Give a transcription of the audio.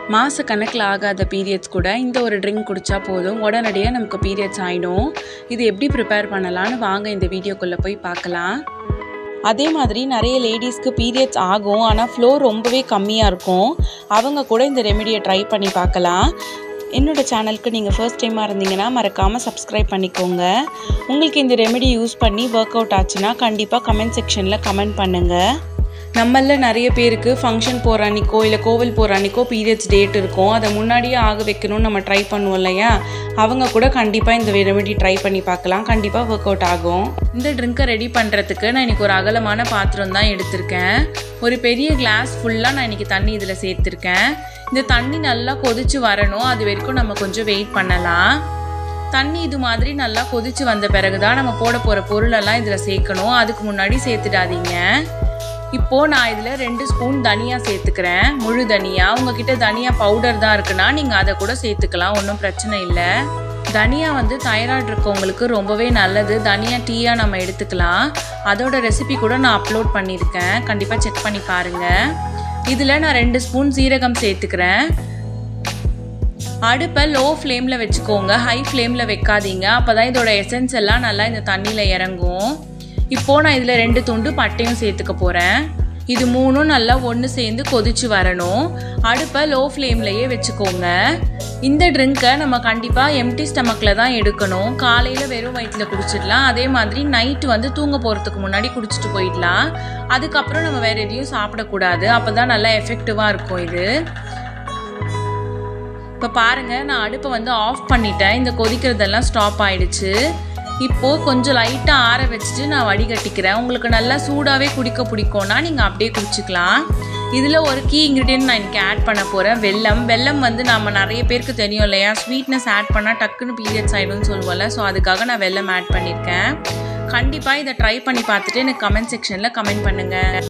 மாச கணக்கில் ஆகாத பீரியட்ஸ் கூட இந்த ஒரு ட்ரிங்க் குடித்தா போதும், உடனடியாக நமக்கு பீரியட்ஸ் ஆகிடும். இது எப்படி ப்ரிப்பேர் பண்ணலான்னு வாங்க இந்த வீடியோக்குள்ளே போய் பார்க்கலாம். அதே மாதிரி நிறைய லேடிஸ்க்கு பீரியட்ஸ் ஆகும், ஆனால் ஃப்ளோ ரொம்பவே கம்மியாக இருக்கும். அவங்க கூட இந்த ரெமெடியை ட்ரை பண்ணி பார்க்கலாம். என்னோடய சேனலுக்கு நீங்கள் ஃபர்ஸ்ட் டைமாக இருந்தீங்கன்னா மறக்காமல் சப்ஸ்கிரைப் பண்ணிக்கோங்க. உங்களுக்கு இந்த ரெமெடி யூஸ் பண்ணி ஒர்க் அவுட் ஆச்சுன்னா கண்டிப்பாக கமெண்ட் செக்ஷனில் கமெண்ட் பண்ணுங்கள். நம்மள நிறைய பேருக்கு ஃபங்க்ஷன் போகிற அன்றைக்கோ இல்லை கோவில் போகிற அன்றைக்கோ பீரியட்ஸ் டேட் இருக்கும். அதை முன்னாடியே ஆக வைக்கணும்னு நம்ம ட்ரை பண்ணுவோம் இல்லையா, அவங்க கூட கண்டிப்பாக இந்த ரெமெடி ட்ரை பண்ணி பார்க்கலாம். கண்டிப்பாக ஒர்க் அவுட் ஆகும். இந்த ட்ரிங்கை ரெடி பண்ணுறதுக்கு நான் இன்றைக்கி ஒரு அகலமான பாத்திரம் தான் எடுத்திருக்கேன். ஒரு பெரிய கிளாஸ் ஃபுல்லாக நான் இன்றைக்கி தண்ணி இதில் சேர்த்துருக்கேன். இந்த தண்ணி நல்லா கொதிச்சு வரணும், அது வரைக்கும் நம்ம கொஞ்சம் வெயிட் பண்ணலாம். தண்ணி இது மாதிரி நல்லா கொதிச்சு வந்த பிறகு தான் நம்ம போட போகிற பொருளெல்லாம் இதில் சேர்க்கணும். அதுக்கு முன்னாடி சேர்த்துடாதீங்க. இப்போது நான் இதில் 2 ஸ்பூன் தனியா சேர்த்துக்கிறேன், முழு தனியா. உங்ககிட்ட தனியா பவுடர் தான் இருக்குன்னா நீங்கள் அதை கூட சேர்த்துக்கலாம், ஒன்றும் பிரச்சனை இல்லை. தனியா வந்து தைராய்டு இருக்கவங்களுக்கு ரொம்பவே நல்லது. தனியா டீயாக நம்ம எடுத்துக்கலாம். அதோட ரெசிபி கூட நான் அப்லோட் பண்ணியிருக்கேன், கண்டிப்பாக செக் பண்ணி பாருங்கள். இதில் நான் 2 ஸ்பூன் சீரகம் சேர்த்துக்கிறேன். அடுப்பை லோ ஃப்ளேமில் வச்சுக்கோங்க, ஹை ஃப்ளேமில் வைக்காதீங்க. அப்போ தான் இதோட எசன்ஸ் எல்லாம் நல்லா இந்த தண்ணியில் இறங்கும். இப்போது நான் இதில் 2 துண்டு பட்டையும் சேர்த்துக்க போகிறேன். இது 3ம் நல்லா ஒன்று சேர்ந்து கொதிச்சு வரணும். அடுப்பை லோ ஃப்ளேம்லையே வச்சுக்கோங்க. இந்த ட்ரிங்கை நம்ம கண்டிப்பாக எம்டி ஸ்டமக்கில் தான் எடுக்கணும். காலையில் வெறும் வயிற்றில் குடிச்சிடலாம். அதே மாதிரி நைட்டு வந்து தூங்க போகிறதுக்கு முன்னாடி குடிச்சிட்டு போயிடலாம். அதுக்கப்புறம் நம்ம வேறு எதையும் சாப்பிடக்கூடாது, அப்போ தான் நல்லா எஃபெக்டிவாக இருக்கும் இது. இப்போ பாருங்கள், நான் அடுப்பை வந்து ஆஃப் பண்ணிட்டேன். இந்த கொதிக்கிறதெல்லாம் ஸ்டாப் ஆகிடுச்சு. இப்போது கொஞ்சம் லைட்டாக ஆற வச்சுட்டு நான் வடிகட்டிக்கிறேன். உங்களுக்கு நல்லா சூடாகவே குடிக்க பிடிக்கும்னா நீங்கள் அப்படியே குடிச்சிக்கலாம். இதில் ஒரு கீ இன்க்ரீடியன்ட் நான் இன்றைக்கி ஆட் பண்ண போகிறேன், வெல்லம். வெல்லம் வந்து நம்ம நிறைய பேருக்கு தெரியும் இல்லையா, ஸ்வீட்னஸ் ஆட் பண்ணால் டக்குன்னு பீரியட்ஸ் ஆகிடும்னு சொல்லுவோம்ல. ஸோ அதுக்காக நான் வெல்லம் ஆட் பண்ணியிருக்கேன். கண்டிப்பாக இதை ட்ரை பண்ணி பார்த்துட்டு எனக்கு கமெண்ட் செக்ஷனில் கமெண்ட் பண்ணுங்கள்.